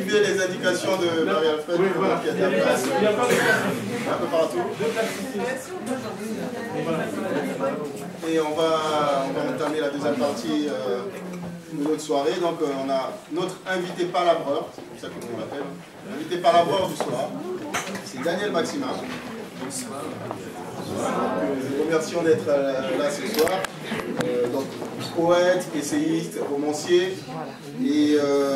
suivez les indications de Marie-Alfred. Oui, voilà. Il y a de la place. Il y a pas de place. Un peu partout. Et on va entamer la deuxième partie de notre soirée. Donc on a notre invité palabreur, c'est comme ça qu'on l'appelle. L'invité palabreur du soir, c'est Daniel Maxima. Bonsoir. Nous vous remercions d'être là ce soir. Donc, poète, essayiste, romancier. Et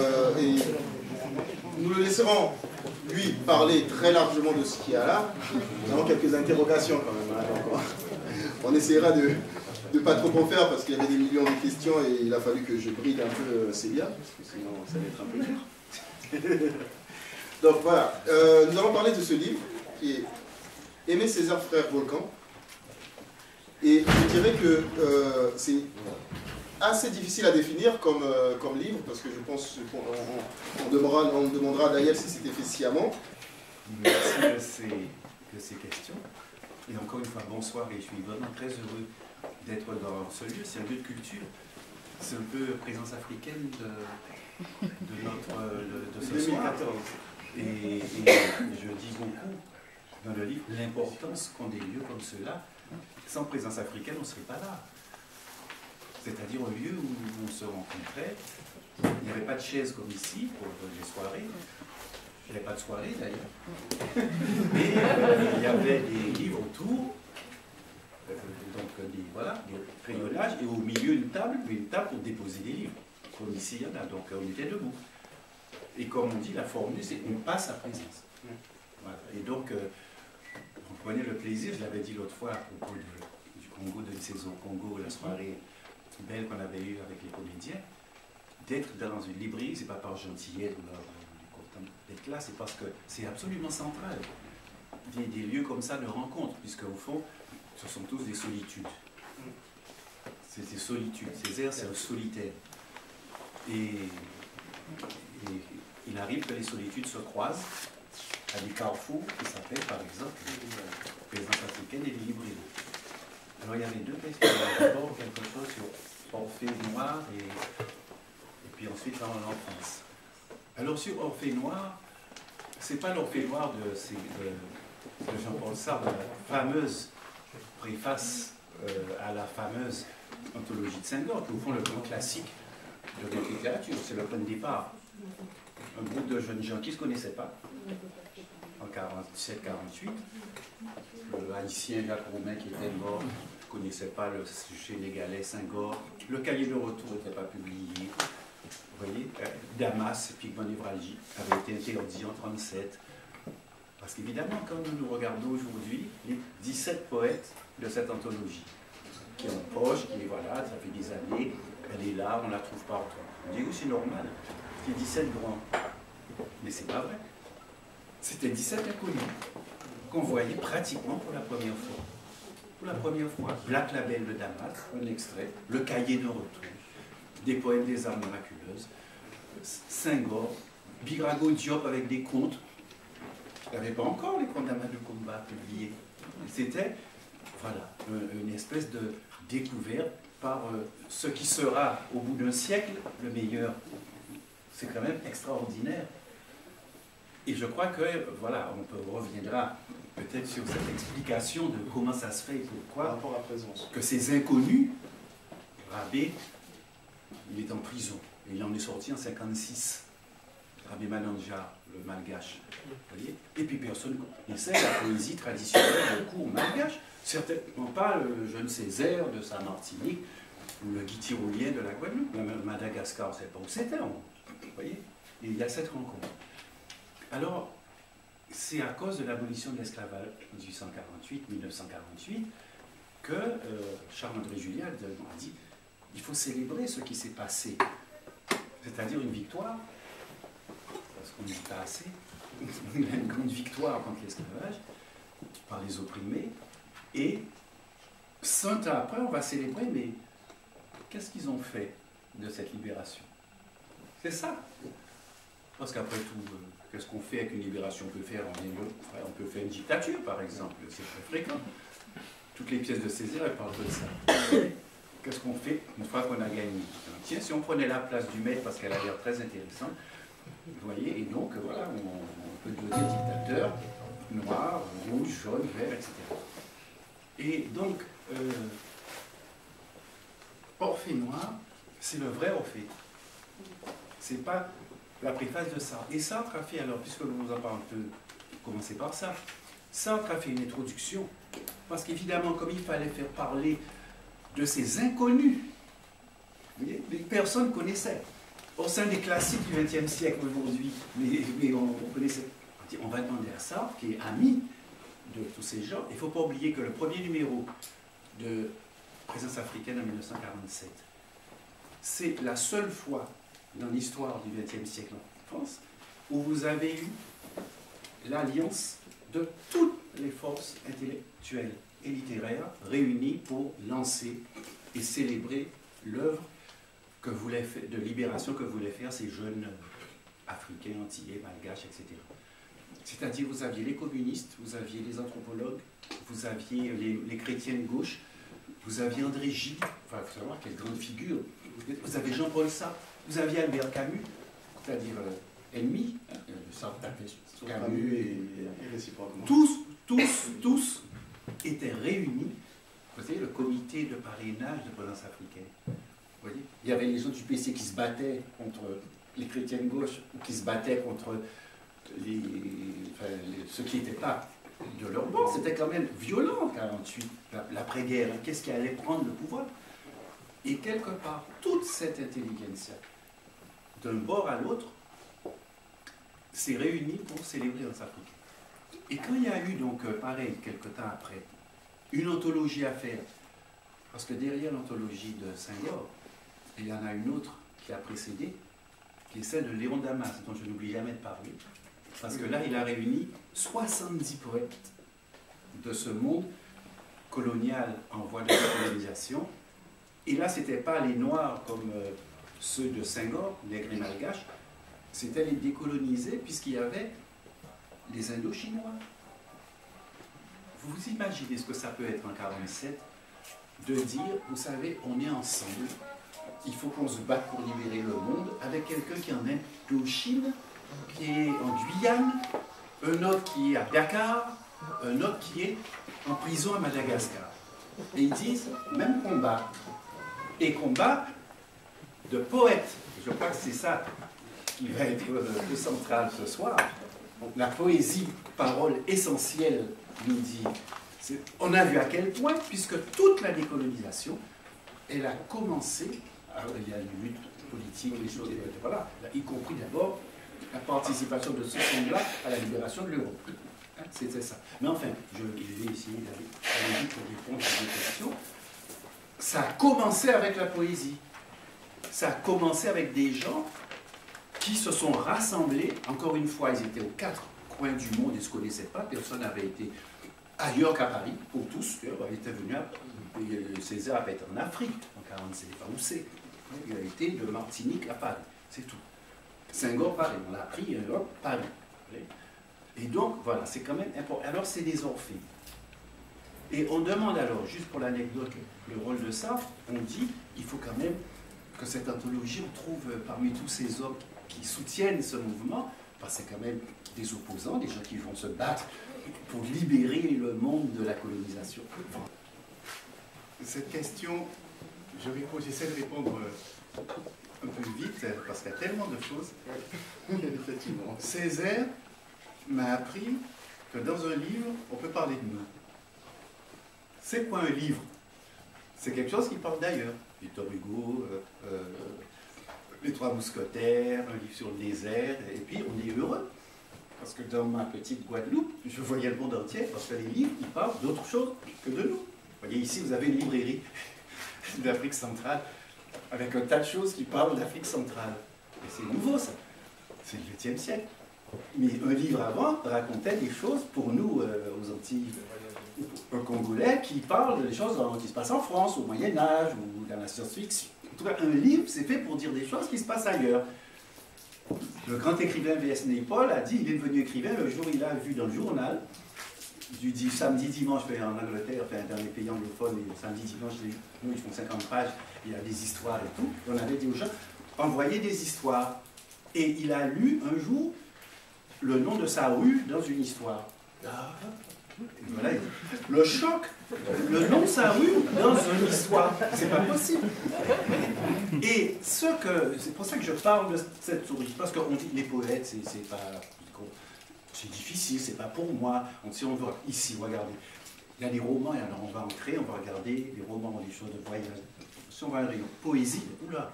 nous le laisserons, lui, parler très largement de ce qu'il y a là. Nous avons quelques interrogations quand même. Hein, donc on essaiera de ne pas trop en faire parce qu'il y avait des millions de questions et il a fallu que je bride un peu Célia, parce que sinon ça va être un peu dur. Donc voilà, nous allons parler de ce livre qui est Aimé Césaire Frère Volcan. Et je dirais que c'est assez difficile à définir comme livre, parce que je pense qu'on demandera à Daniel si c'était fait sciemment. Merci de ces questions. Et encore une fois, bonsoir, et je suis vraiment très heureux d'être dans ce lieu. C'est un lieu de culture. C'est un peu présence africaine de ce soir. Et je dis beaucoup dans le livre l'importance qu'ont des lieux comme ceux-là. Sans présence africaine, on ne serait pas là. C'est-à-dire un lieu où on se rencontrait. Il n'y avait pas de chaise comme ici pour les soirées. Il n'y avait pas de soirée d'ailleurs. Mais il y avait des livres autour, donc des crayonnages, et au milieu une table pour déposer des livres. Comme ici, il y en a, donc on était debout. Et comme on dit, la formule, c'est on passe à présence. Voilà. Et donc, on prenait le plaisir, je l'avais dit l'autre fois à propos du Congo, de une saison Congo, la soirée belle qu'on avait eue avec les comédiens, d'être dans une librairie, c'est pas par gentillesse ou d'être là, c'est parce que c'est absolument central. Des lieux comme ça de rencontre, puisque au fond, ce sont tous des solitudes. C'est des solitudes. Césaire, c'est un solitaire. Et il arrive que les solitudes se croisent à des carrefours qui s'appellent, par exemple, présence africaine et les librairies. Alors, il y avait deux questions. D'abord, quelque chose sur Orphée Noir et puis ensuite dans l'enfance. Alors, sur Orphée Noir, c'est pas l'Orphée Noir de Jean-Paul Sartre, la fameuse préface à la fameuse anthologie de Senghor, qui au fond le grand classique de notre littérature. C'est le point de départ. Un groupe de jeunes gens qui ne se connaissaient pas, en 47-48. Le haïtien Jacques Roumain qui était mort, ne connaissait pas le sénégalais Senghor. Le cahier de retour n'était pas publié. Vous voyez, Damas, pigment névralgie, avait été interdit en 1937. Parce qu'évidemment, quand nous regardons aujourd'hui les 17 poètes de cette anthologie, qui est en poche, qui est voilà, ça fait des années, elle est là, on la trouve partout. On dit oui, c'est normal, c'est 17 grands. Mais c'est pas vrai. C'était 17 inconnus qu'on voyait pratiquement pour la première fois. Pour la première fois, Black Label de Damas, un extrait, le cahier de retour, des poèmes des arts miraculeuses, Senghor, Birago Diop avec des contes. Il n'y avait pas encore les contes d'Amadou Koumba publiés. C'était, voilà, une espèce de découverte par ce qui sera, au bout d'un siècle, le meilleur. C'est quand même extraordinaire. Et je crois que, voilà, on reviendra peut-être sur cette explication de comment ça se fait et pourquoi, que ces inconnus, Rabé, il est en prison. Et il en est sorti en 1956. Rabé Manandja, le malgache. Vous voyez, et puis personne essaie la poésie traditionnelle, le cours malgache. Certainement pas le jeune Césaire de sa Martinique, ou le Guy Tyrolien de la Guadeloupe. Même Madagascar, on ne sait pas où c'était. Vous voyez, et il y a cette rencontre. Alors, c'est à cause de l'abolition de l'esclavage en 1848-1948 que Charles-André Julien a dit il faut célébrer ce qui s'est passé, c'est-à-dire une victoire, parce qu'on ne dit pas assez, une grande victoire contre l'esclavage par les opprimés, et 100 ans après, on va célébrer, mais qu'est-ce qu'ils ont fait de cette libération? C'est ça. Parce qu'après tout, qu'est-ce qu'on fait avec une libération? On peut faire une dictature, par exemple, c'est très fréquent. Toutes les pièces de Césaire, elles parlent de ça. Qu'est-ce qu'on fait une fois qu'on a gagné? Tiens, si on prenait la place du maître, parce qu'elle a l'air très intéressante, Vous voyez, et donc, voilà, on peut devenir dictateur, noir, rouge, jaune, vert, etc. Et donc, Orphée Noir, c'est le vrai Orphée. C'est pas la préface de Sartre. Et Sartre a fait, alors, puisque je vous en parle, on peut commencer par ça. Sartre a fait une introduction, parce qu'évidemment, comme il fallait faire parler de ces inconnus, vous voyez, personne ne connaissait. Au sein des classiques du XXe siècle aujourd'hui, mais on connaissait. On va demander à Sartre, qui est ami de tous ces gens. Il ne faut pas oublier que le premier numéro de Présence africaine en 1947, c'est la seule fois dans l'histoire du XXe siècle en France où vous avez eu l'alliance de toutes les forces intellectuelles et littéraires réunies pour lancer et célébrer l'œuvre de libération que voulaient faire ces jeunes africains, antillais, malgaches, etc. C'est-à-dire, vous aviez les communistes, vous aviez les anthropologues, vous aviez les chrétiens de gauche, vous aviez André Gide, enfin, il faut savoir quelle grande figure, vous avez Jean-Paul Sartre, vous aviez Albert Camus, c'est-à-dire ennemi, Sartre tapait sur Camus, et réciproquement. Tous étaient réunis, vous savez, le comité de parrainage de Présence africaine. Vous voyez, il y avait les gens du PC qui se battaient contre les chrétiens de gauche, ou qui se battaient contre ceux qui n'étaient pas de leur bord. C'était quand même violent en 1948, l'après-guerre. Qu'est-ce qui allait prendre le pouvoir? Et quelque part, toute cette intelligentsia, d'un bord à l'autre, s'est réunie pour célébrer Présence africaine. Et quand il y a eu, donc, pareil, quelque temps après, une anthologie à faire, parce que derrière l'anthologie de Senghor, il y en a une autre qui a précédé, qui est celle de Léon Damas, dont je n'oublie jamais de parler, parce que là, il a réuni 70 poètes de ce monde colonial en voie de colonisation. Et là, ce n'était pas les Noirs comme ceux de Senghor, nègres et malgaches, c'était les décolonisés, puisqu'il y avait les Indo-Chinois. Vous vous imaginez ce que ça peut être en 1947, de dire, vous savez, on est ensemble, il faut qu'on se batte pour libérer le monde, avec quelqu'un qui est en Indochine, qui est en Guyane, un autre qui est à Dakar, un autre qui est en prison à Madagascar. Et ils disent, même combat. Et combat de poètes. Je crois que c'est ça qui va être le central ce soir. Donc, la poésie, parole essentielle, nous dit. On a vu à quel point, puisque toute la décolonisation, elle a commencé, il y a une lutte politique, les choses, voilà, y compris d'abord la participation de ce monde-là à la libération de l'Europe. Hein, c'était ça. Mais enfin, je vais essayer d'aller vite pour répondre à des questions. Ça a commencé avec la poésie. Ça a commencé avec des gens qui se sont rassemblés. Encore une fois, ils étaient aux quatre coins du monde, ils ne se connaissaient pas. Personne n'avait été ailleurs qu'à Paris, pour tous. Ils étaient venus Césaire avait été en Afrique en 1947, pas où c'est. Il a été de Martinique à Paris, c'est tout. Senghor, Paris, on l'a pris, hop, Paris. Et donc, voilà, c'est quand même important. Alors, c'est des orphées. Et on demande alors, juste pour l'anecdote, le rôle de ça, on dit, il faut quand même que cette anthologie, on trouve parmi tous ces hommes qui soutiennent ce mouvement, parce que c'est quand même des opposants, des gens qui vont se battre pour libérer le monde de la colonisation. Cette question, j'essaie de répondre un peu vite, parce qu'il y a tellement de choses. Effectivement. Césaire m'a appris que dans un livre, on peut parler de nous. C'est quoi un livre? C'est quelque chose qui parle d'ailleurs. Victor Hugo, Les Trois Mousquetaires, un livre sur le désert, et puis on est heureux. Parce que dans ma petite Guadeloupe, je voyais le monde entier, parce que les livres, ils parlent d'autre chose que de nous. Vous voyez, ici, vous avez une librairie d'Afrique centrale, avec un tas de choses qui parlent d'Afrique centrale. Et c'est nouveau, ça. C'est le XXe siècle. Mais un livre avant racontait des choses pour nous, aux Antilles, un Congolais, qui parle des choses qui se passent en France, au Moyen-Âge, ou dans la science-fiction. En tout cas, un livre, c'est fait pour dire des choses qui se passent ailleurs. Le grand écrivain V.S. Naipaul a dit, il est devenu écrivain le jour où il a vu dans le journal, du samedi, dimanche, en Angleterre, enfin dans les pays anglophones, le samedi, dimanche, nous ils font 50 pages, il y a des histoires et tout. On avait dit aux gens, envoyez des histoires. Et il a lu un jour le nom de sa rue dans une histoire. Et voilà, le choc, le nom de sa rue dans une histoire, c'est pas possible. Et c'est pour ça que je parle de cette souris, parce qu'on dit les poètes, c'est pas, c'est difficile, c'est pas pour moi. Si on va ici, regardez, il y a des romans, et alors on va entrer, on va regarder des romans, des choses de voyage. Si on va à un rayon poésie, oula,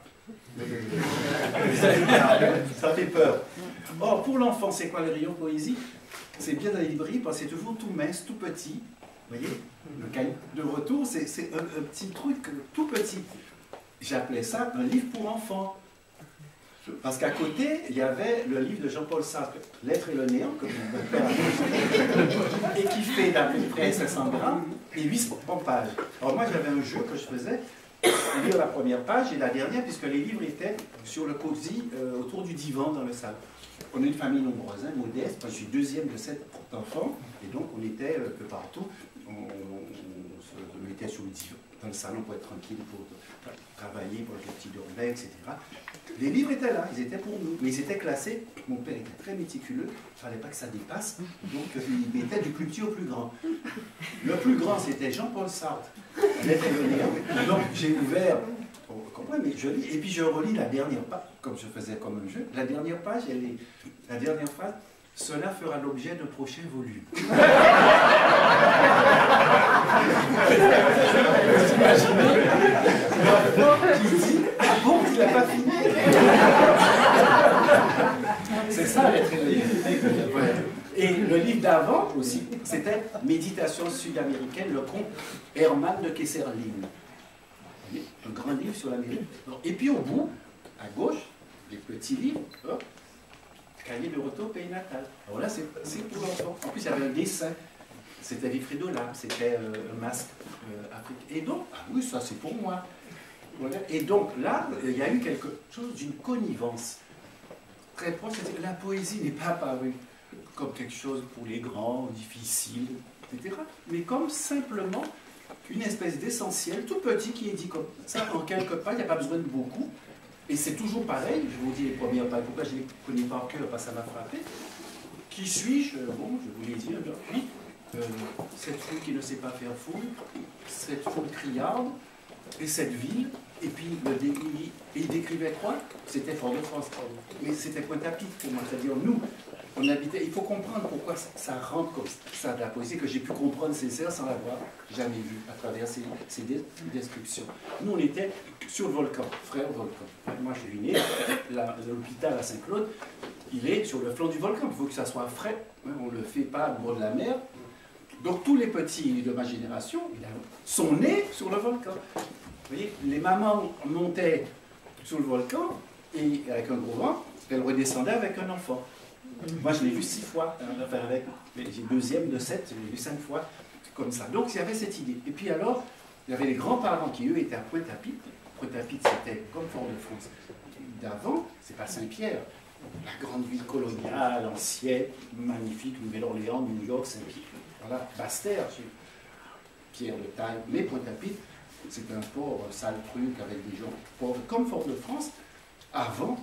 ça fait peur. Or, pour l'enfant, c'est quoi le rayon poésie? C'est bien dans les librairies parce que c'est toujours tout mince, tout petit. Vous voyez? Le cahier de retour, c'est un petit truc tout petit. J'appelais ça un livre pour enfants. Parce qu'à côté, il y avait le livre de Jean-Paul Sartre, L'être et le néant, comme mon père a dit, et qui fait d'à peu près 500 grammes et 800 pages. Alors moi, j'avais un jeu que je faisais, lire la première page et la dernière, puisque les livres étaient sur le cosy, autour du divan dans le salon. On est une famille nombreuse, hein, modeste. Moi, je suis deuxième de 7 enfants, et donc on était un peu partout. On se mettait sur le divan, dans le salon pour être tranquille, pour travailler, pour les petits dormets, etc. Les livres étaient là, ils étaient pour nous, mais ils étaient classés. Mon père était très méticuleux, il ne fallait pas que ça dépasse, donc il mettait du plus petit au plus grand. Le plus grand, c'était Jean-Paul Sartre, L'être et le néant. Donc j'ai ouvert. Vous comprenez, mais je lis, et puis je relis la dernière page, comme je faisais comme un jeu. La dernière page, la dernière phrase, cela fera l'objet d'un prochain volume. Vous imaginez l'enfant qui dit, ah bon, il n'a pas fini. C'est ça l'être éveillé. Et le livre d'avant aussi, c'était Méditation sud-américaine, le conte Hermann de Kesserling. Un grand livre sur l'Amérique. Et puis au bout, à gauche, les petits livres, hop, cahier de retour pays natal. Alors là, c'est pour l'enfant. En plus, il y avait un dessin. C'était Wilfried Lamm, c'était un masque africain. Et donc, ah oui, ça c'est pour moi. Voilà. Et donc là, il y a eu quelque chose d'une connivence très proche. La poésie n'est pas apparue comme quelque chose pour les grands, difficile, etc. Mais comme simplement une espèce d'essentiel tout petit qui est dit comme ça en quelques pages, il n'y a pas besoin de beaucoup. Et c'est toujours pareil, je vous dis les premières pages, pourquoi je les connais par cœur, parce que ça m'a frappé. Qui suis-je? Bon, je vous l'ai dit, puis cette foule qui ne sait pas faire foule, cette foule criarde, et cette ville, et puis il décrivait quoi? C'était Fort-de-France, mais c'était Pointe-à-Pitre pour moi, c'est-à-dire nous. On habitait, il faut comprendre pourquoi ça rentre comme ça de la poésie, que j'ai pu comprendre sincère sans l'avoir jamais vu à travers ces descriptions. Nous, on était sur le volcan, frère volcan. Moi, je suis né, l'hôpital à Saint-Claude, il est sur le flanc du volcan. Il faut que ça soit frais, hein, on ne le fait pas au bord de la mer. Donc, tous les petits de ma génération sont nés sur le volcan. Vous voyez, les mamans montaient sur le volcan, et avec un gros vent, elles redescendaient avec un enfant. Moi, je l'ai vu 6 fois, enfin j'ai deuxième de 7, je l'ai vu 5 fois, comme ça. Donc, il y avait cette idée. Et puis alors, il y avait les grands-parents qui, eux, étaient à Pointe-à-Pitre. Pointe-à-Pitre, c'était comme Fort-de-France. D'avant, c'est pas Saint-Pierre, la grande ville coloniale, ancienne, magnifique, Nouvelle-Orléans, New York, Saint-Pierre. Voilà, Basse-Terre, Pierre de Taille. Mais Pointe-à-Pitre, c'est un port, un sale truc, avec des gens pauvres, comme Fort-de-France, avant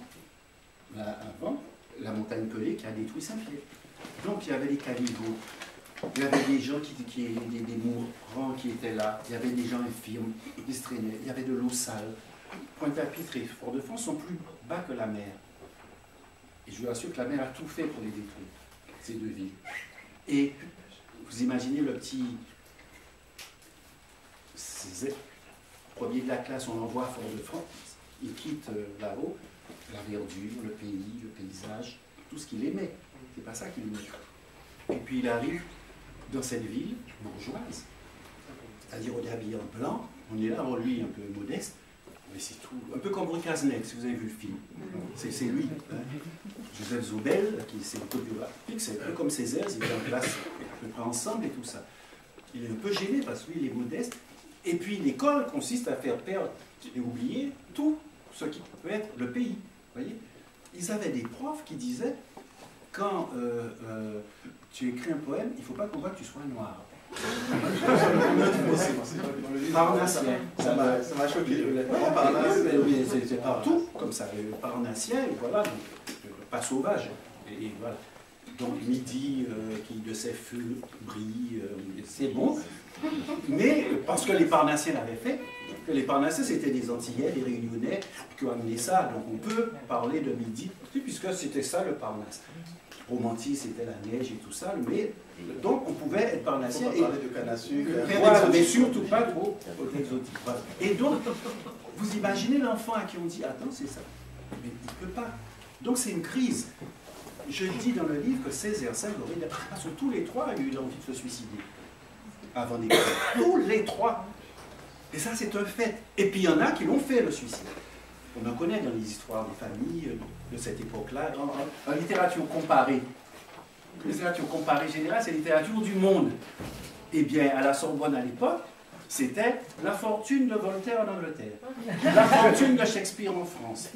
la montagne Pelée qui a détruit Saint-Pierre. Donc il y avait des caniveaux, il y avait des gens des mourants qui étaient là, il y avait des gens infirmes qui se traînaient, il y avait de l'eau sale. Pointe-à-Pitre et Fort-de-France sont plus bas que la mer. Et je vous assure que la mer a tout fait pour les détruire, ces deux villes. Et vous imaginez le petit premier de la classe, on l'envoie à Fort-de-France, il quitte là-haut, la verdure, le pays, le paysage, tout ce qu'il aimait. C'est pas ça qu'il aimait. Et puis il arrive dans cette ville bourgeoise, c'est-à-dire on est habillé en blanc, on est là, alors lui un peu modeste, mais c'est tout, un peu comme Bruno Casnet, si vous avez vu le film. C'est lui, hein. Joseph Zobel, c'est un peu biographique, c'est un peu comme Césaire, ils étaient en classe à peu près ensemble et tout ça. Il est un peu gêné parce que lui, il est modeste. Et puis l'école consiste à faire perdre et oublier tout ce qui peut être le pays. Voyez, ils avaient des profs qui disaient, quand tu écris un poème, il ne faut pas qu'on voit que tu sois noir. Parnassien. Ça m'a choqué. C'est partout, comme ça. Parnassien, et voilà. Donc, pas sauvage. Et voilà. Donc midi qui de ses feux brille, c'est bon. Mais parce que les Parnassiens l'avaient fait, que les Parnassiens c'était des Antillais, des Réunionnais qui ont amené ça. Donc on peut parler de midi, puisque c'était ça le Parnasse. Romantique, c'était la neige et tout ça, mais donc on pouvait être Parnassien. Et parler de canne à sucre. Voilà, mais surtout pas trop exotique. Voilà. Et donc, vous imaginez l'enfant à qui on dit attends, c'est ça. Mais il ne peut pas. Donc c'est une crise. Je dis dans le livre que Césaire, Saint-Gobain, parce que tous les trois ont eu envie de se suicider avant d'écrire. Tous les trois. Et ça, c'est un fait. Et puis il y en a qui l'ont fait, le suicide. On en connaît dans les histoires des familles de cette époque-là, en littérature comparée. La littérature comparée générale, c'est la littérature du monde. Eh bien, à la Sorbonne à l'époque, c'était la fortune de Voltaire en Angleterre, la fortune de Shakespeare en France,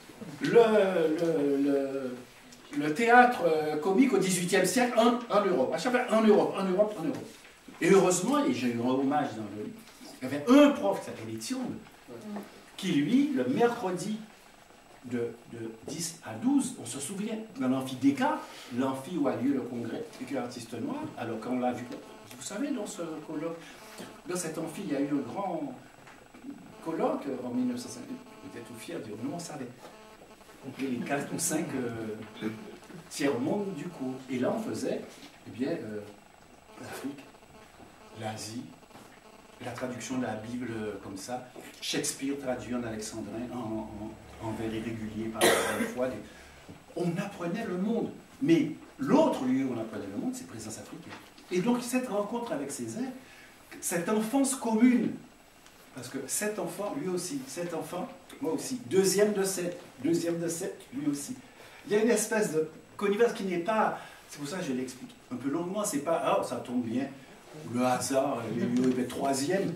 le théâtre comique au XVIIIe siècle en Europe. À chaque fois, en Europe. Et heureusement, et j'ai eu un hommage dans le livre, il y avait un prof qui s'appelait Étienne, qui lui, le mercredi de 10 à 12, on se souvient, dans l'amphi Descartes, l'amphi où a lieu le congrès des artistes noirs, alors quand on l'a vu, vous savez, dans ce colloque, dans cet amphi, il y a eu un grand colloque en 1950, j'étais tout fier de dire, nous on savait. Les 4 ou 5 tiers-monde du cours. Et là, on faisait, eh bien, l'Afrique, l'Asie, la traduction de la Bible comme ça, Shakespeare traduit en alexandrin, en vers irrégulier par la fois. On apprenait le monde. Mais l'autre lieu où on apprenait le monde, c'est Présence africaine. Et donc, cette rencontre avec Césaire, cette enfance commune, parce que cet enfant, lui aussi, cet enfant, moi aussi, deuxième de 7, lui aussi. Il y a une espèce de connivence qui n'est pas, c'est pour ça que je l'explique un peu longuement, c'est pas, ah, ça tombe bien, ou le hasard, il est troisième,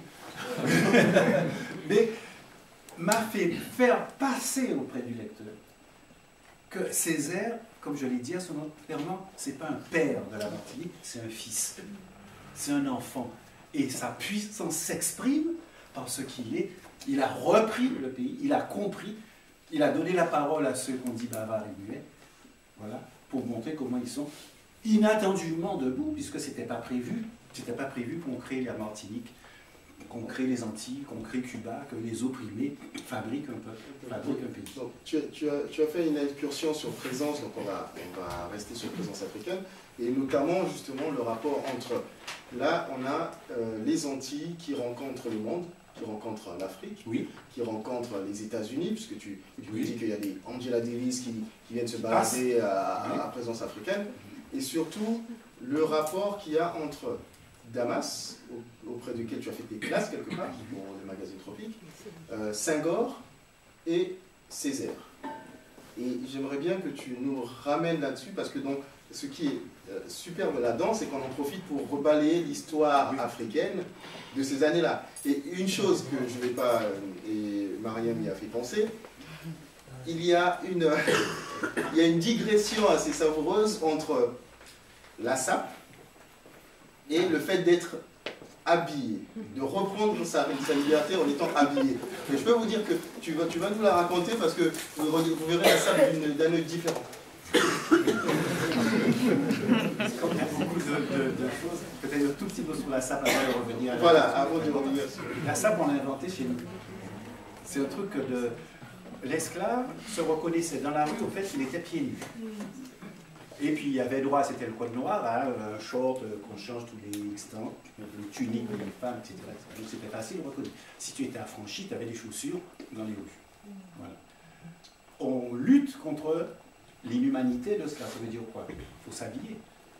mais m'a fait faire passer auprès du lecteur que Césaire, comme je l'ai dit à son enterrement, c'est pas un père de la Martinique, c'est un fils, c'est un enfant, et sa puissance s'exprime par ce qu'il est. Il a repris le pays, il a compris, il a donné la parole à ceux qu'on dit bavards et muets, voilà, pour montrer comment ils sont inattendument debout, puisque c'était pas prévu qu'on crée la Martinique, qu'on crée les Antilles, qu'on crée Cuba, que les opprimés fabriquent un pays. Donc, tu as fait une incursion sur présence, donc on va rester sur présence africaine, et notamment justement le rapport entre, là on a les Antilles qui rencontrent le monde, qui rencontrent l'Afrique, oui, qui rencontrent les États-Unis, puisque tu oui, dis qu'il y a des Angela Davis qui viennent se balader à présence africaine, et surtout le rapport qu'il y a entre Damas, auprès duquel tu as fait tes classes quelque part, pour le magazine Tropique, Senghor et Césaire. Et j'aimerais bien que tu nous ramènes là-dessus, parce que donc, ce qui est superbe là-dedans, c'est qu'on en profite pour rebalayer l'histoire africaine de ces années-là. Et une chose que je ne vais pas, et Mariam y a fait penser, il y a une digression assez savoureuse entre la sape et le fait d'être habillé, de reprendre sa liberté en étant habillé. Et je peux vous dire que tu vas nous la raconter parce que vous verrez la sape d'un œil différent. Comme il y a beaucoup de choses, peut-être un tout petit peu sur la sape avant de revenir. Voilà, avant de revenir sur... La sape, on l'a inventée chez nous. C'est un truc de... L'esclave se reconnaissait dans la rue, au fait, il était pieds nus. Et puis il y avait droit, c'était le code noir, hein, un short qu'on change tous les instants, une tunique pour les femmes, etc. Donc c'était facile de reconnaître. Si tu étais affranchi, tu avais des chaussures dans les rues. Voilà. On lutte contre l'inhumanité de cela. Ça veut dire quoi? Il faut s'habiller.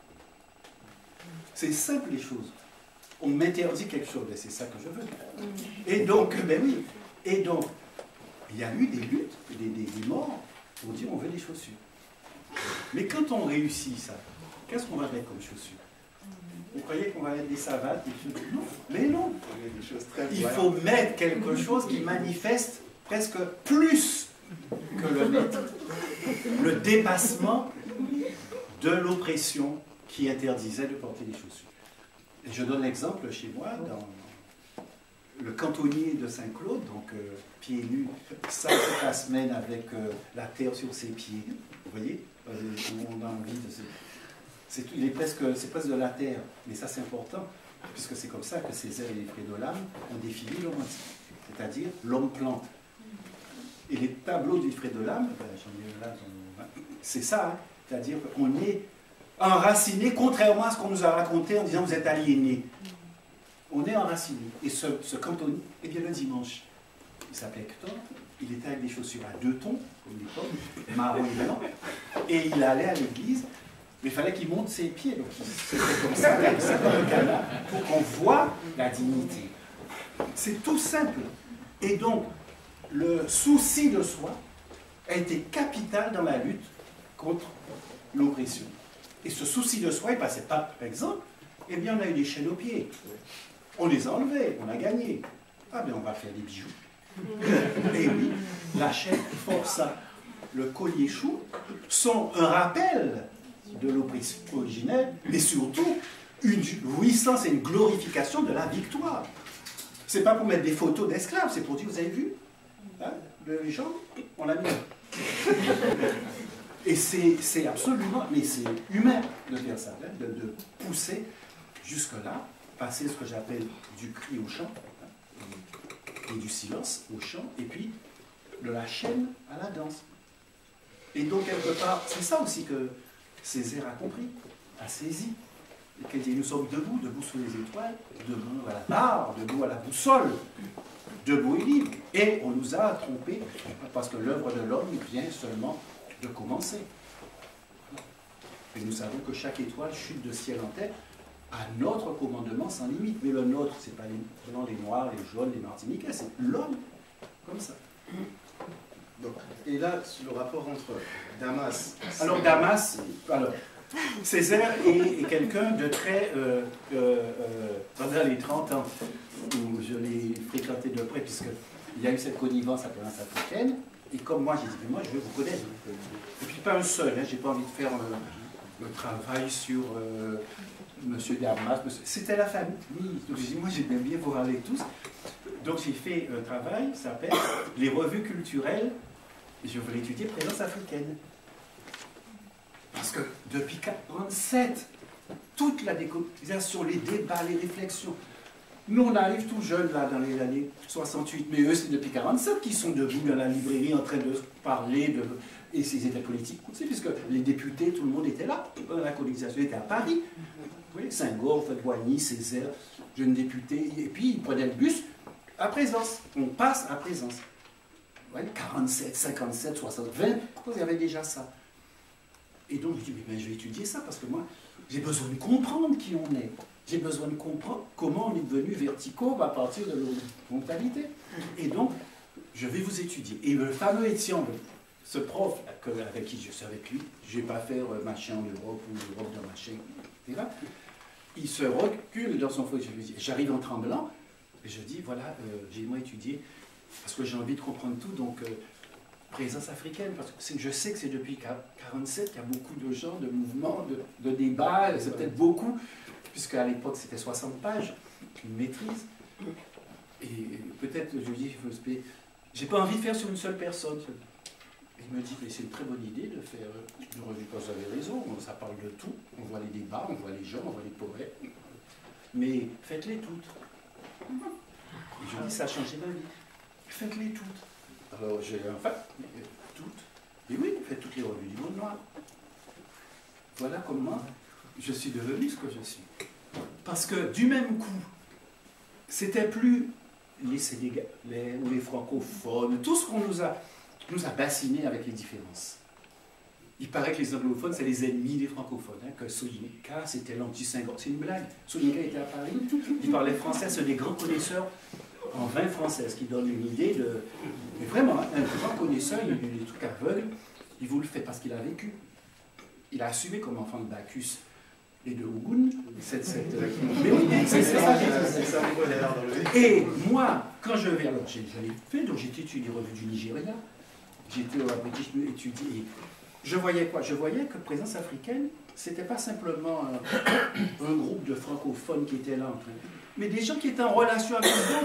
C'est simple les choses. On m'interdit quelque chose, ben, c'est ça que je veux. Et donc, ben oui, et donc, il y a eu des luttes, des morts pour dire on veut des chaussures. Mais quand on réussit ça, qu'est-ce qu'on va mettre comme chaussures? Vous croyez qu'on va mettre des savates, des choses? Non, mais non. Il faut mettre quelque chose qui manifeste presque plus que le maître. Le dépassement de l'oppression qui interdisait de porter des chaussures. Et je donne l'exemple chez moi, le cantonnier de Saint-Claude, donc pieds nus, ça toute la semaine avec la terre sur ses pieds. Vous voyez, on a envie de... C'est presque de la terre, mais ça c'est important, puisque c'est comme ça que Césaire et Wilfrid de Lame ont défini l'homme antique, c'est-à-dire l'homme-plante. Et les tableaux de Wilfrid de Lame, c'est ça, hein, c'est-à-dire qu'on est enraciné, contrairement à ce qu'on nous a raconté en disant vous êtes aliénés. On est enraciné. Et ce cantonnier, eh bien le dimanche, il s'appelait Hector, il était avec des chaussures à 2 tons, comme les pommes, marron et blanc, et il allait à l'église, mais il fallait qu'il monte ses pieds, donc c'était comme ça, dans le canal, pour qu'on voit la dignité. C'est tout simple. Et donc, le souci de soi a été capital dans la lutte contre l'oppression. Et ce souci de soi, il passait pas, par exemple, eh bien, on a eu des chaînes aux pieds. On les a enlevés, on a gagné. Ah bien, on va faire des bijoux. Et oui, la chaîne forçat, le collier chou sont un rappel de l'oppression originelle, mais surtout une jouissance et une glorification de la victoire. C'est pas pour mettre des photos d'esclaves, c'est pour dire, vous avez vu, hein, les gens, on l'a mis. Et c'est absolument, mais c'est humain de faire ça, hein, de pousser jusque-là, passer ce que j'appelle du cri au chant, hein, et du silence au chant, et puis de la chaîne à la danse. Et donc, quelque part, c'est ça aussi que Césaire a compris, a saisi. Et qu'il dit, nous sommes debout, debout sous les étoiles, debout à la barre, debout à la boussole, debout et libre. Et on nous a trompés, parce que l'œuvre de l'homme vient seulement de commencer. Et nous savons que chaque étoile chute de ciel en terre à notre commandement sans limite. Mais le nôtre, ce n'est pas les blancs, les noirs, les jaunes, les martiniquais, c'est l'homme, comme ça. Donc, et là, sur le rapport entre Damas... Alors, Damas, Césaire est quelqu'un de très... pendant les 30 ans où je l'ai fréquenté de près, puisqu'il y a eu cette connivence à présence africaine, et comme moi, j'ai dit, moi, je veux vous connaître. Et puis, pas un seul, hein, j'ai pas envie de faire le travail sur M. Damas. C'était la famille. Donc, j'ai dit, moi, j'aime bien vous parler tous. Donc, j'ai fait un travail, ça s'appelle les revues culturelles. Je voulais étudier présence africaine. Parce que depuis 1947, toute la décolonisation, les débats, les réflexions, nous on arrive tout jeunes là dans les années 68, mais eux c'est depuis 1947 qu'ils sont debout dans la librairie en train de parler et ces états politiques aussi, puisque les députés, tout le monde était là. La colonisation était à Paris. Oui, Senghor, Boigny, Césaire, jeunes députés, et puis ils prenaient le bus à présence. On passe à présence. Ouais, 47, 57, 60, 20, il y avait déjà ça. Et donc, je dis, mais je vais étudier ça, parce que moi, j'ai besoin de comprendre qui on est. J'ai besoin de comprendre comment on est devenu verticaux à partir de nos mentalités. Et donc, je vais vous étudier. Et le fameux Étienne, ce prof avec qui je suis avec lui, je ne vais pas faire machin en Europe ou Europe de machin, etc. Il se recule dans son fauteuil. J'arrive en tremblant, et je dis, voilà, j'ai moi étudié, parce que j'ai envie de comprendre tout, donc... présence africaine, parce que je sais que c'est depuis 1947 qu'il y a beaucoup de gens, de mouvements, de débats, c'est peut-être beaucoup, puisqu'à l'époque c'était 60 pages, une maîtrise. Et peut-être, je lui dis, j'ai pas envie de faire sur une seule personne. Il me dit que c'est une très bonne idée de faire une revue, quand vous avez raison, ça parle de tout, on voit les débats, on voit les gens, on voit les poètes, mais faites-les toutes. Et je lui dis, ça a changé ma vie. Faites-les toutes. Alors, j'ai enfin, toutes. Et oui, faites toutes les revues du monde noir. Voilà comment je suis devenu ce que je suis. Parce que du même coup, c'était plus les Sénégalais ou les francophones, tout ce qu'on nous a bassinés avec les différences. Il paraît que les anglophones, c'est les ennemis des francophones, hein, que Soyinka, c'était l'anti-Senghor. C'est une blague. Soyinka était à Paris, il parlait français, c'est des grands connaisseurs en vin français, ce qui donne une idée de... Mais vraiment, un grand connaisseur, il a eu des trucs aveugles, il vous le fait parce qu'il a vécu. Il a assumé comme enfant de Bacchus et de Ougoun. Mais oui, c'est ça. Et moi, quand je vais... Alors, j'ai fait, donc j'ai étudié les revues du Nigeria, j'étais au British étudié. Je voyais quoi? Je voyais que présence africaine, c'était pas simplement un groupe de francophones qui étaient là en train, mais des gens qui étaient en relation avec d'autres.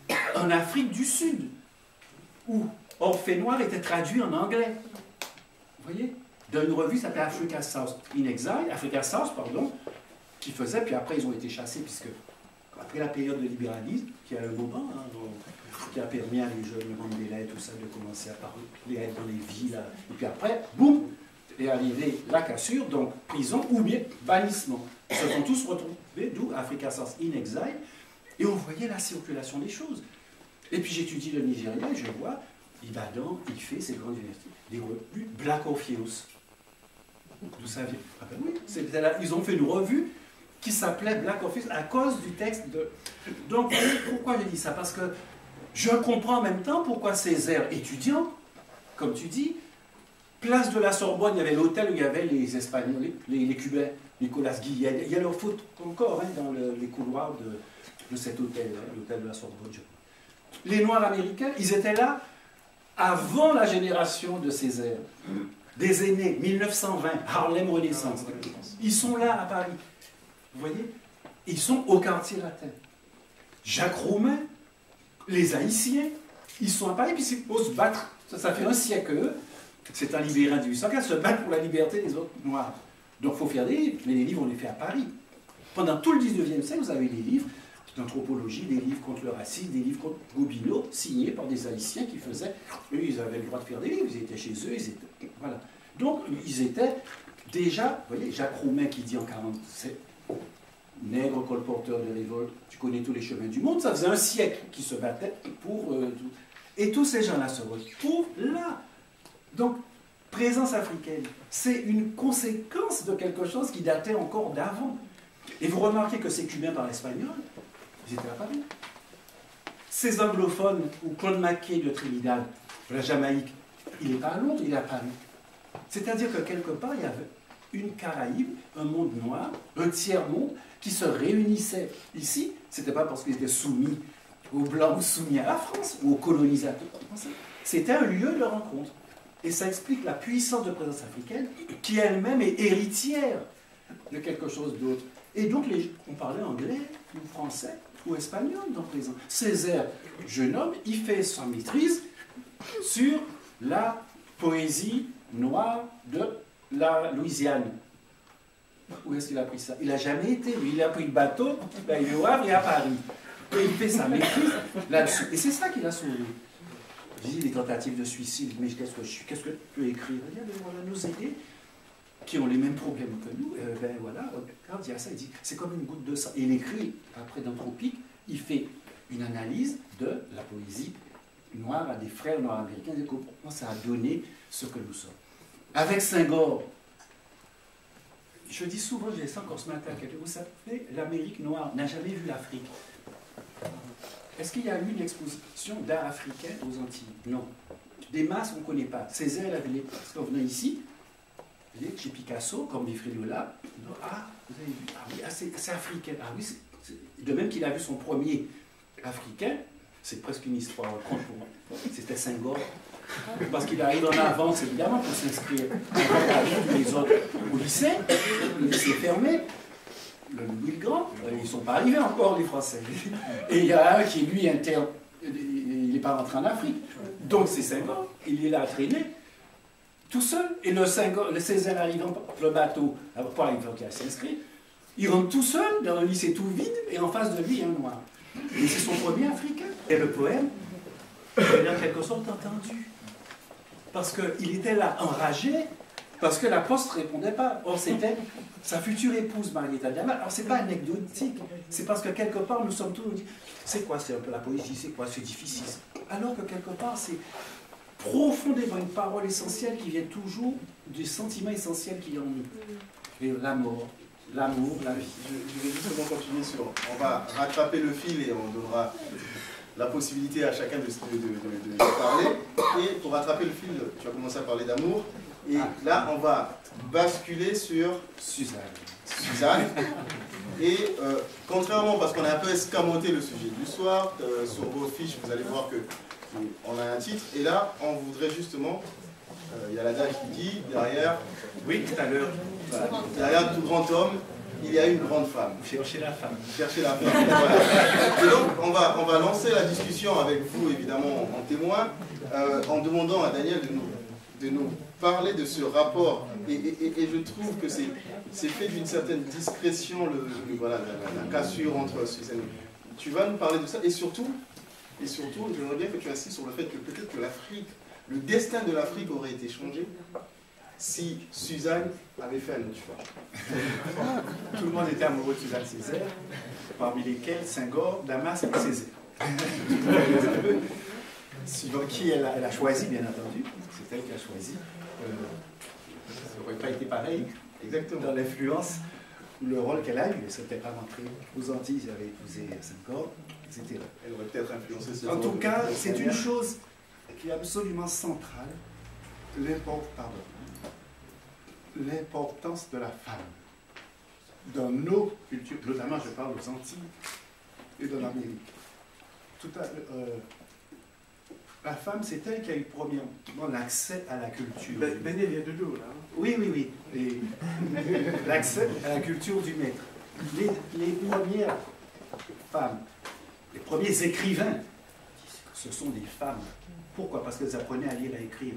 en Afrique du Sud, où Orphée Noir était traduit en anglais. Vous voyez? Dans une revue qui s'appelait Africa South in Exile, Africa South, pardon, qui faisait, puis après ils ont été chassés, puisque après la période de libéralisme, qui a un moment, hein, qui a permis à les jeunes Mandela et tout ça de commencer à parler, à être dans les villes, là. Et puis après, boum, est arrivée la cassure, donc prison ou bien bannissement. Ils se sont tous retrouvés, d'où Africa South in Exile, et on voyait la circulation des choses. Et puis j'étudie le Nigeria et je vois, Ibadan, il fait ces grandes universités, des revues Black Orpheus. D'où ça vient? Ah ben oui, ils ont fait une revue qui s'appelait Black Orpheus à cause du texte de... Donc, pourquoi je dis ça? Parce que je comprends en même temps pourquoi Césaire, étudiant, comme tu dis, place de la Sorbonne, il y avait l'hôtel où il y avait les Espagnols, les Cubains, Nicolas Guy. Il y a leur faute encore hein, dans les couloirs de cet hôtel, hein, l'hôtel de la Sorbonne. Les Noirs américains, ils étaient là avant la génération de Césaire. Des aînés, 1920, Harlem Renaissance. Ils sont là à Paris. Vous voyez? Ils sont au quartier latin. Jacques Roumain, les Haïtiens, ils sont à Paris, puis ils vont se battre. Ça fait un siècle qu'eux, c'est un libéral de 1815, se battent pour la liberté des autres Noirs. Donc il faut faire des livres, mais les livres, on les fait à Paris. Pendant tout le 19e siècle, vous avez des livres d'anthropologie, des livres contre le racisme, des livres contre Gobineau, signés par des Haïtiens qui faisaient... Eux, ils avaient le droit de faire des livres, ils étaient chez eux, ils étaient... Voilà. Donc, ils étaient déjà... Vous voyez, Jacques Roumain qui dit en 47, nègre colporteur de révolte, tu connais tous les chemins du monde, ça faisait un siècle qu'ils se battaient pour... et tous ces gens-là se retrouvent là. Donc, présence africaine, c'est une conséquence de quelque chose qui datait encore d'avant. Et vous remarquez que ces Cubains parlent espagnol, ils étaient à Paris. Ces anglophones, ou Claude Mackay de Trinidad, de la Jamaïque, il n'est pas à Londres, il est à Paris. C'est-à-dire que quelque part, il y avait une Caraïbe, un monde noir, un tiers-monde, qui se réunissait ici. Ce n'était pas parce qu'ils étaient soumis aux Blancs ou soumis à la France, ou aux colonisateurs. C'était un lieu de rencontre. Et ça explique la puissance de présence africaine, qui elle-même est héritière de quelque chose d'autre. Et donc, on parlait anglais, ou français, ou espagnol dans présent. Césaire, jeune homme, il fait sa maîtrise sur la poésie noire de la Louisiane. Où est-ce qu'il a pris ça? Il n'a jamais été, lui. Il a pris le bateau, ben, il est au Havre et à Paris. Et il fait sa maîtrise là-dessus. Et c'est ça qu'il a sauvé. J'ai dit des tentatives de suicide, mais qu'est-ce que tu peux écrire? Regarde, voilà nos aînés qui ont les mêmes problèmes que nous. Ben voilà, regarde, il y a ça, il dit, c'est comme une goutte de sang. Et il écrit, après d'Anthropique, il fait une analyse de la poésie noire à des frères noirs américains, et comment ça a donné ce que nous sommes. Avec Senghor, je dis souvent, je l'ai ça encore ce matin, vous savez, l'Amérique noire n'a jamais vu l'Afrique. Est-ce qu'il y a eu une exposition d'art africain aux Antilles? Non. Des masses, on ne connaît pas. Césaire, parce qu'on venait ici, chez Picasso, comme dit Friola, ah, vous avez vu, ah oui, ah, c'est africain. Ah oui, de même qu'il a vu son premier africain, c'est presque une histoire contre pour moi. C'était Senghor. Parce qu'il arrive en avance, évidemment, pour s'inscrire avant les autres au lycée. Le lycée est fermé. Le Louis le Grand, ils ne sont pas arrivés encore, les Français. Et il y a un qui, lui, il n'est pas rentré en Afrique. Donc c'est Senghor, il est là à traîner, tout seul. Et le Césaire arrivant par le bateau, pas il faut qu'il s'inscrit, il rentre tout seul dans un lycée tout vide, et en face de lui, il y a un noir. Et c'est son premier africain. Et le poème, il a en quelque sorte entendu. Parce qu'il était là, enragé, parce que la poste ne répondait pas. Or, c'était sa future épouse, Marietta Diamal. Alors, ce n'est pas anecdotique. C'est parce que quelque part, nous sommes tous... C'est quoi, c'est un peu la poésie, c'est quoi, c'est difficile. Alors que quelque part, c'est profondément une parole essentielle qui vient toujours du sentiment essentiel qu'il y a en nous. Et la mort, l'amour, la vie. Je vais justement continuer sur... On va rattraper le fil et on donnera la possibilité à chacun de parler. Et pour rattraper le fil, tu as commencé à parler d'amour. Et là, on va basculer sur Suzanne. Et contrairement, parce qu'on a un peu escamoté le sujet du soir, sur vos fiches, vous allez voir qu'on a un titre. Et là, on voudrait justement, il y a la dame qui dit, derrière, oui, tout à l'heure, voilà, derrière tout grand homme, il y a une grande femme. Cherchez la femme. Cherchez la femme. Voilà. Et donc, on va lancer la discussion avec vous, évidemment, en témoin, en demandant à Daniel de nous parler de ce rapport. Et je trouve que c'est fait d'une certaine discrétion, voilà, la cassure entre Suzanne. Tu vas nous parler de ça. Et surtout, j'aimerais bien que tu insistes sur le fait que peut-être que l'Afrique, le destin de l'Afrique aurait été changé si Suzanne avait fait un autre choix. Tout le monde était amoureux de Suzanne Césaire, parmi lesquels Senghor, Damas et Césaire. Suivant qui elle a choisi, bien entendu. C'est elle qui a choisi. Ça n'aurait pas été pareil. Exactement. Dans l'influence, le rôle qu'elle a eu, elle s'était pas rentrée aux Antilles, elle avait épousé Senghor, etc. Elle aurait peut-être influencé ce En rôle. tout cas, c'est une chose qui est absolument centrale, l'importance de la femme dans nos cultures, notamment je parle aux Antilles et de l'Amérique. La femme, c'est elle qui a eu premièrement l'accès à la culture. Benet vient de l'eau, là. Oui. L'accès à la culture du maître. Les premières femmes, les premiers écrivains, ce sont des femmes. Pourquoi? Parce qu'elles apprenaient à lire et à écrire.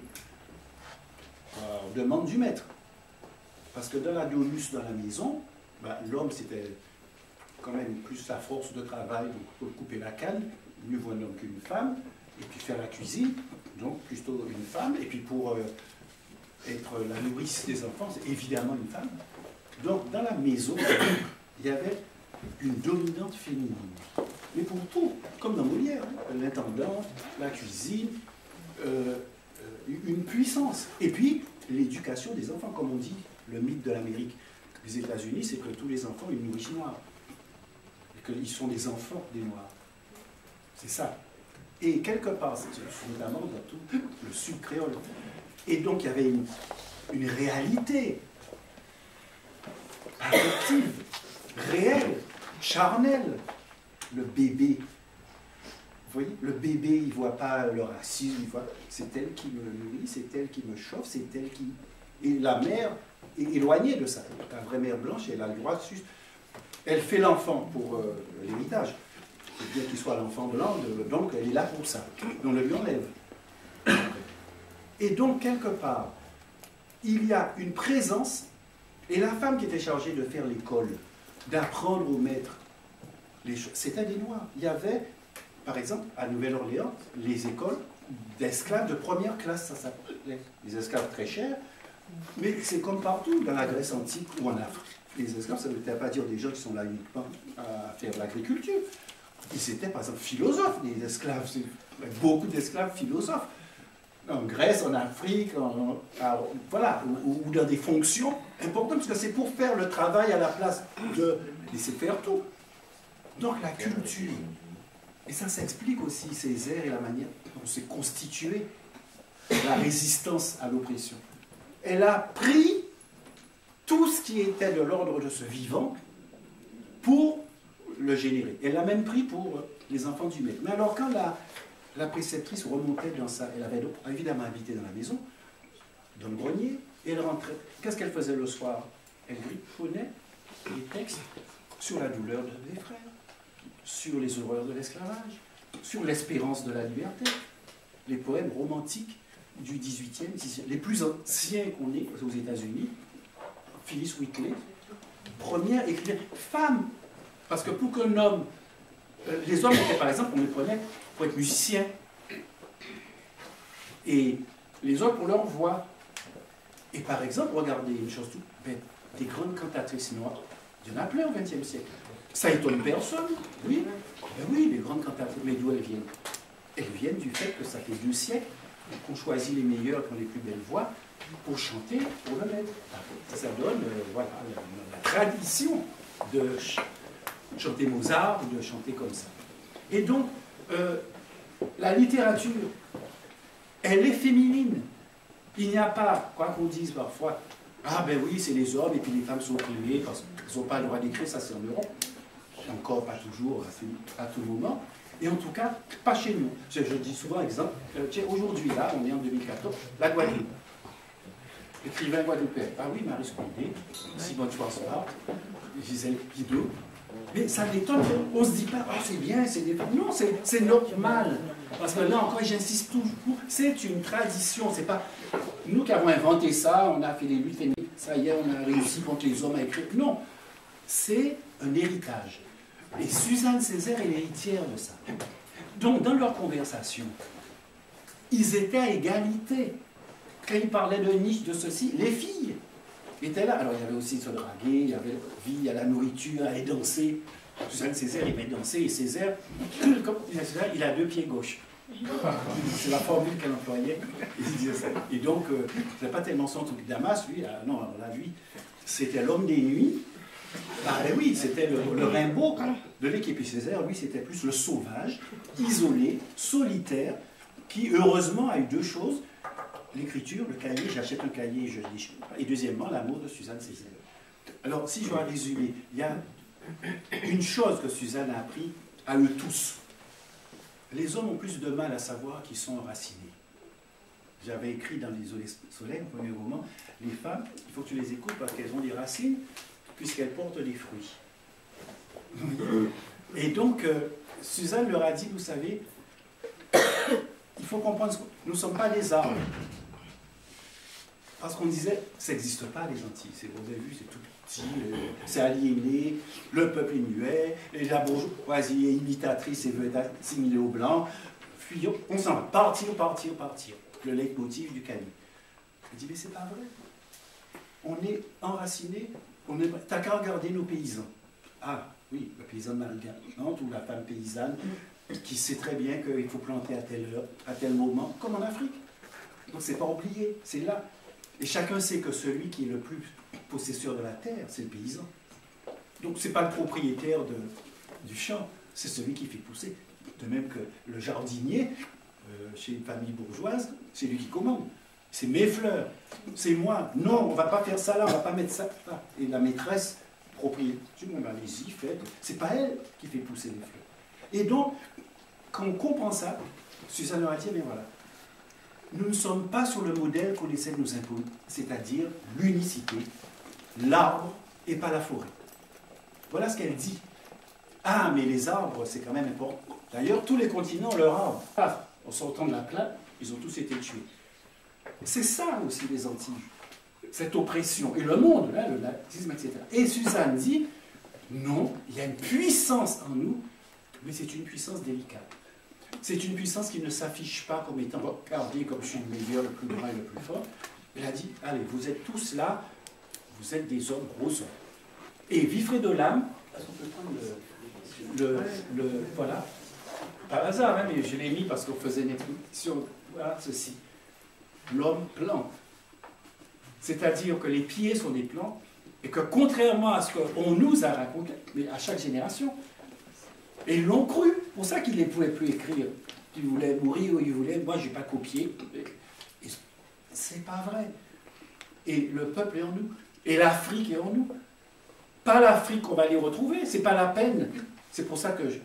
On demande du maître. Parce que dans la donus, dans la maison, l'homme, c'était quand même plus sa force de travail, donc pour couper la canne, mieux vaut un homme qu'une femme, et puis faire la cuisine, donc plutôt une femme, et puis pour être la nourrice des enfants, c'est évidemment une femme. Donc dans la maison, il y avait une dominante féminine. Mais pour tout, comme dans Molière, l'intendant, la cuisine, une puissance. Et puis l'éducation des enfants, comme on dit, le mythe de l'Amérique des États-Unis, c'est que tous les enfants ont une nourrice noire. Et qu'ils sont des enfants des Noirs. C'est ça. Et quelque part, notamment dans tout le sud créole. Et donc il y avait une réalité affective, réelle, charnelle. Le bébé, vous voyez, le bébé, il ne voit pas le racisme, c'est elle qui me nourrit, c'est elle qui me chauffe, c'est elle qui... Et la mère est éloignée de ça. La vraie mère blanche, elle a le droit de... Elle fait l'enfant pour l'héritage. C'est bien qu'il soit l'enfant blanc, donc elle est là pour ça. On le lui enlève. Et donc, quelque part, il y a une présence, et la femme qui était chargée de faire l'école, d'apprendre au maître, c'était des Noirs. Il y avait, par exemple, à Nouvelle-Orléans, les écoles d'esclaves de première classe, ça s'appelait. Les esclaves très chers, mais c'est comme partout, dans la Grèce antique ou en Afrique. Les esclaves, ça ne veut pas dire des gens qui sont là uniquement à faire de l'agriculture. Ils étaient, par exemple, philosophes, les esclaves. Beaucoup d'esclaves philosophes. En Grèce, en Afrique, voilà, ou dans des fonctions importantes, parce que c'est pour faire le travail à la place de laisser faire tout. Donc la culture, et ça s'explique aussi Césaire et la manière dont s'est constituée la résistance à l'oppression. Elle a pris tout ce qui était de l'ordre de ce vivant pour le générer. Elle l'a même pris pour les enfants du maître. Mais alors quand la préceptrice remontait dans ça, elle avait donc évidemment habité dans la maison, dans le grenier, et elle rentrait. Qu'est-ce qu'elle faisait le soir? Elle griffonnait les textes sur la douleur des frères, sur les horreurs de l'esclavage, sur l'espérance de la liberté, les poèmes romantiques du XVIIIe, les plus anciens qu'on ait aux États-Unis, Phyllis Wheatley, première écrivaine femme, parce que pour qu'un homme, les hommes étaient par exemple, on les prenait pour être musiciens, et les hommes pour leur voix. Et par exemple, regardez une chose toute bête, des grandes cantatrices noires, il y en a plein au XXe siècle. Ça étonne personne, oui. Ben oui, les grandes cantatrices, mais d'où elles viennent? Elles viennent du fait que ça fait 2 siècles qu'on choisit les meilleurs qui ont les plus belles voix pour chanter pour le maître. Ça donne voilà, la tradition de chanter Mozart ou de chanter comme ça. Et donc, la littérature, elle est féminine. Il n'y a pas, quoi qu'on dise parfois, ah ben oui, c'est les hommes et puis les femmes sont opprimées parce qu'ils n'ont pas le droit d'écrire, ça c'est en Europe. Encore pas toujours, à tout moment. Et en tout cas, pas chez nous. Je dis souvent, exemple, aujourd'hui, là, on est en 2014, la Guadeloupe. Écrivain guadeloupéen. Ah oui, Marie Scondé, Simone Schwarzbart, Gisèle Guido. Mais ça m'étonne, on ne se dit pas, oh, c'est bien, c'est des femmes. Non, c'est normal. Parce que là encore, j'insiste toujours, c'est une tradition. C'est pas nous qui avons inventé ça, on a fait des luttes féminines, ça y est, on a réussi contre les hommes à écrire. Non, c'est un héritage. Et Suzanne Césaire est l'héritière de ça. Donc, dans leur conversation, ils étaient à égalité. Quand ils parlaient de Nietzsche, de ceci, les filles étaient là. Alors, il y avait aussi se draguer, il y avait vie, il y a la nourriture, aller danser. Suzanne Césaire aimait danser, et Césaire, comme il a 2 pieds gauches. C'est la formule qu'elle employait. Et donc, c'est pas tellement son truc. Damas, lui, non, là, lui, c'était l'homme des nuits. Ah oui, c'était le Rimbaud de l'équipe. Et Césaire, lui, c'était plus le sauvage, isolé, solitaire, qui, heureusement, a eu 2 choses. L'écriture, le cahier, j'achète un cahier, je lis. Et deuxièmement, l'amour de Suzanne Césaire. Alors, si je dois résumer, il y a une chose que Suzanne a appris à eux tous. Les hommes ont plus de mal à savoir qu'ils sont enracinés. J'avais écrit dans Les Eaux Soleil, mon premier roman, les femmes, il faut que tu les écoutes parce qu'elles ont des racines, puisqu'elles portent des fruits. Et donc, Suzanne leur a dit, vous savez, il faut comprendre, nous ne sommes pas des arbres. Parce qu'on disait, ça n'existe pas les Antilles. Vous avez vu, c'est tout petit, c'est aliéné, le peuple est muet, et la bourgeoisie est imitatrice et veut être assimilée aux blancs. Fuyons, on s'en va, partir. Le leitmotiv du cahier. Je dis, mais c'est pas vrai. On est enraciné, t'as qu'à regarder nos paysans. Ah, oui, le paysan de Marie-Galante ou la femme paysanne qui sait très bien qu'il faut planter à telle heure, à tel moment, comme en Afrique. Donc c'est pas oublié, c'est là. Et chacun sait que celui qui est le plus possesseur de la terre, c'est le paysan. Donc c'est pas le propriétaire du champ, c'est celui qui fait pousser. De même que le jardinier, chez une famille bourgeoise, c'est lui qui commande. C'est mes fleurs, c'est moi. Non, on ne va pas faire ça là, on ne va pas mettre ça là. Et la maîtresse, propriétaire, allez-y, faites. C'est pas elle qui fait pousser les fleurs. Et donc, quand on comprend ça, Suzanne leur a dit, mais voilà, nous ne sommes pas sur le modèle qu'on essaie de nous imposer, c'est-à-dire l'unicité, l'arbre et pas la forêt. Voilà ce qu'elle dit. Ah, mais les arbres, c'est quand même important. D'ailleurs, tous les continents ont leurs arbres. Ah, en sortant de la plaque, ils ont tous été tués. C'est ça aussi les Antilles, cette oppression. Et le monde, là, le nazisme, etc. Et Suzanne dit, non, il y a une puissance en nous, mais c'est une puissance délicate. C'est une puissance qui ne s'affiche pas comme étant, regardez comme je suis le meilleur, le plus grand et le plus fort. Elle a dit, allez, vous êtes tous là, vous êtes des hommes, gros hommes. Et Wilfrid Olam, on peut prendre voilà, par hasard, hein, mais je l'ai mis parce qu'on faisait une exposition, voilà, ceci. L'homme plante. C'est-à-dire que les pieds sont des plantes, et que contrairement à ce qu'on nous a raconté, mais à chaque génération, et ils l'ont cru, pour ça qu'ils ne pouvaient plus écrire. Ils voulaient mourir ou ils voulaient, moi je n'ai pas copié. C'est pas vrai. Et le peuple est en nous. Et l'Afrique est en nous. Pas l'Afrique qu'on va les retrouver, c'est pas la peine. C'est pour ça que je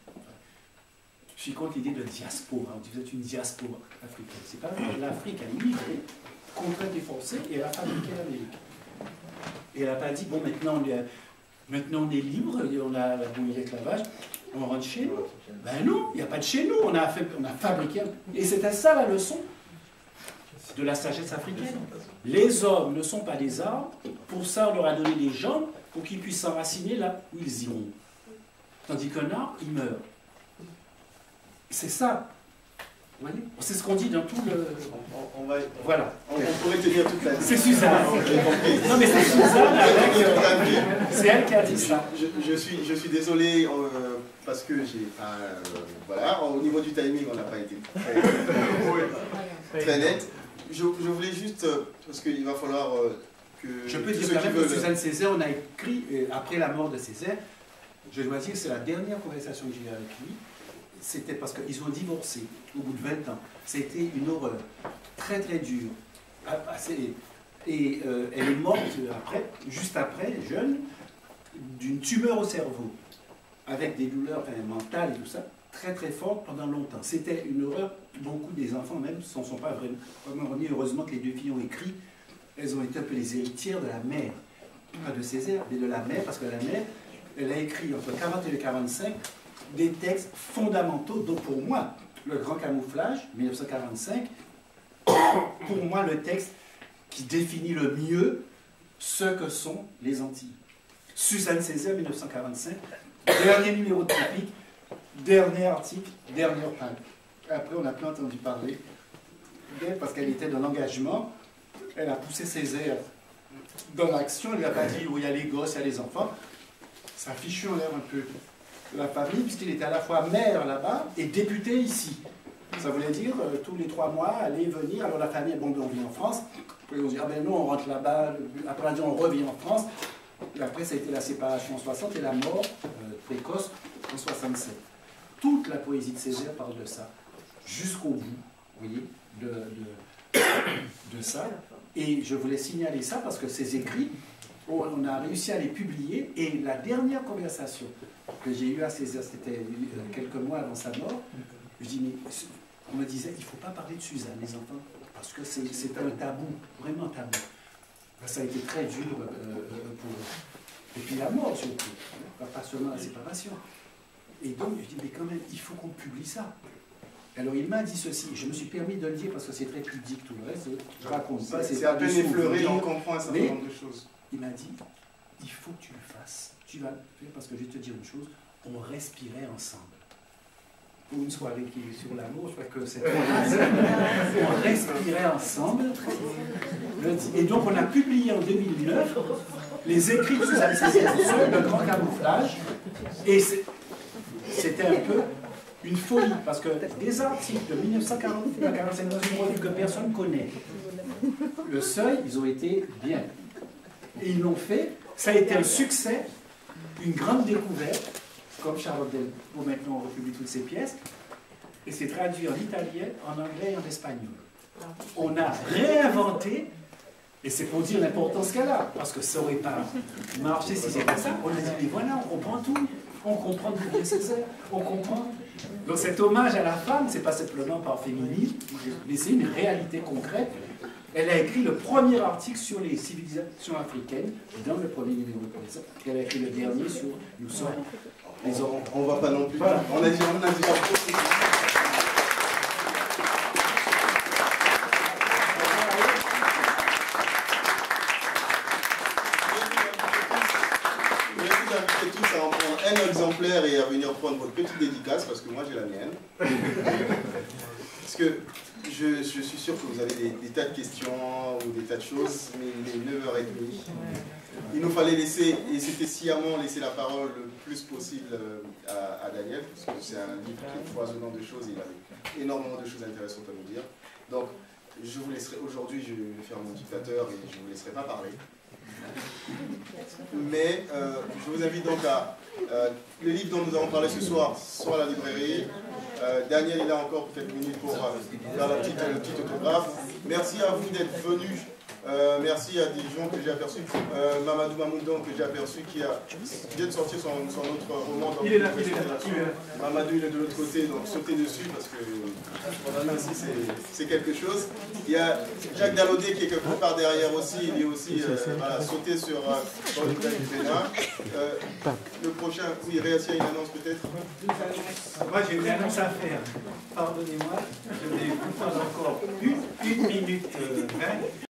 suis contre l'idée de diaspora. On dit vous êtes une diaspora africaine. C'est pas vrai. L'Afrique a migré, contraint des Français, et elle a fabriqué l'Amérique. Et elle n'a pas dit, bon, maintenant on est libre, on a aboli l'esclavage, on rentre chez nous. Ben non, il n'y a pas de chez nous, on a fabriqué. Et c'était ça la leçon de la sagesse africaine. Les hommes ne sont pas des arbres, pour ça on leur a donné des jambes pour qu'ils puissent s'enraciner là où ils iront. Tandis qu'un arbre, il meurt. C'est ça. Vous voyez? C'est ce qu'on dit dans tout le... Voilà. On pourrait tenir toute la... C'est Suzanne. Non mais c'est Suzanne avec... C'est elle qui a dit ça. Je suis désolé parce que j'ai... voilà, au niveau du timing, on n'a pas été très net. Je voulais juste... parce qu'il va falloir que... Je peux dire quand même que Suzanne Césaire, on a écrit, après la mort de Césaire, je dois dire que c'est la dernière conversation que j'ai eue avec lui. C'était parce qu'ils ont divorcé au bout de 20 ans. C'était une horreur, très très dure. Et elle est morte après, juste après, jeune, d'une tumeur au cerveau, avec des douleurs mentales et tout ça, très très fortes pendant longtemps. C'était une horreur. Beaucoup des enfants même ne sont pas vraiment remis. Heureusement que les 2 filles ont écrit. Elles ont été un peu les héritières de la mère. pas de Césaire, mais de la mère, parce que la mère, elle a écrit entre 40 et 45 des textes fondamentaux, dont pour moi, le Grand Camouflage, 1945, pour moi le texte qui définit le mieux ce que sont les Antilles. Suzanne Césaire, 1945, dernier numéro de Tropique, dernier article, dernière page. Après, on n'a plus entendu parler d'elle parce qu'elle était dans l'engagement. Elle a poussé Césaire dans l'action. Elle lui a pas dit où il y a les gosses, il y a les enfants. Ça a fichu en l'air un peu de la famille, puisqu'il était à la fois maire là-bas et député ici. Ça voulait dire tous les 3 mois, aller venir. Alors la famille, bon, on vient en France. Après, on dit, ah ben non, on rentre là-bas. Après, on dit, on revient en France. Et après, ça a été la séparation en 60 et la mort précoce en 67. Toute la poésie de Césaire parle de ça, jusqu'au bout, vous voyez, de ça. Et je voulais signaler ça parce que ces écrits, on a réussi à les publier. Et la dernière conversation que j'ai eue à Césaire, c'était quelques mois avant sa mort, je dis, mais on me disait, il ne faut pas parler de Suzanne, les enfants, parce que c'est un tabou, vraiment tabou. Ça a été très dur pour eux. Et puis la mort surtout, pas seulement la séparation. Et donc, je dis, mais quand même, il faut qu'on publie ça. Alors il m'a dit ceci, je me suis permis de le dire parce que c'est très pudique tout le reste, je raconte pas, c'est à peine effleuré, on comprend un certain nombre de choses. Il m'a dit, il faut que tu le fasses. Tu vas le faire parce que je vais te dire une chose, on respirait ensemble. Pour une soirée qui est sur l'amour, je crois que c'est on respirait ensemble. Et donc on a publié en 2009 les écrits de Suzanne Césaire, le Grand Camouflage, et c'était un peu une folie, parce que des articles de 1940 à 1945 dans une revue que personne ne connaît, le Seuil, ils ont été bien. Et ils l'ont fait, ça a été un succès, une grande découverte, comme Charlotte Delbo maintenant republie toutes ses pièces, et c'est traduit en italien, en anglais et en espagnol. On a réinventé, et c'est pour dire l'importance qu'elle a, parce que ça n'aurait pas marché si c'était pas ça. On a dit, mais voilà, on comprend tout, on comprend d'où vient Césaire, on comprend. Donc cet hommage à la femme, c'est pas simplement par féminisme, mais c'est une réalité concrète. Elle a écrit le premier article sur les civilisations africaines, dans le premier numéro de Poésie. Elle a écrit le dernier sur Nous sommes les hommes. On ne va pas non plus. Voilà. On a dit pas trop. Un exemplaire et à venir prendre votre petite dédicace parce que moi j'ai la mienne. Parce que je suis sûr que vous avez des tas de questions ou des tas de choses, mais il est 9h30. Il nous fallait laisser, et c'était sciemment laisser la parole le plus possible à Daniel, parce que c'est un livre qui est foisonnant de choses, il avait énormément de choses intéressantes à nous dire. Donc je vous laisserai, aujourd'hui je vais faire mon dictateur et je ne vous laisserai pas parler. Mais je vous invite donc à le livre dont nous avons parlé ce soir soit à la librairie. Daniel est là encore pour quelques minutes pour faire le petit autographe. Merci à vous d'être venus. Merci à des gens que j'ai aperçus. Mamadou Mamoudon que j'ai aperçu qui vient de sortir son autre roman. Donc, il est là. Mamadou il est de l'autre côté, donc sautez dessus parce que ainsi c'est quelque chose. Il y a Jacques Dalaudet qui est quelque part derrière aussi, il est aussi voilà, sauté sur le cas du Bénin. Le prochain, oui, Réassia, une annonce peut-être. Moi j'ai une annonce à faire. Pardonnez-moi, je vais vous prendre encore une minute 20.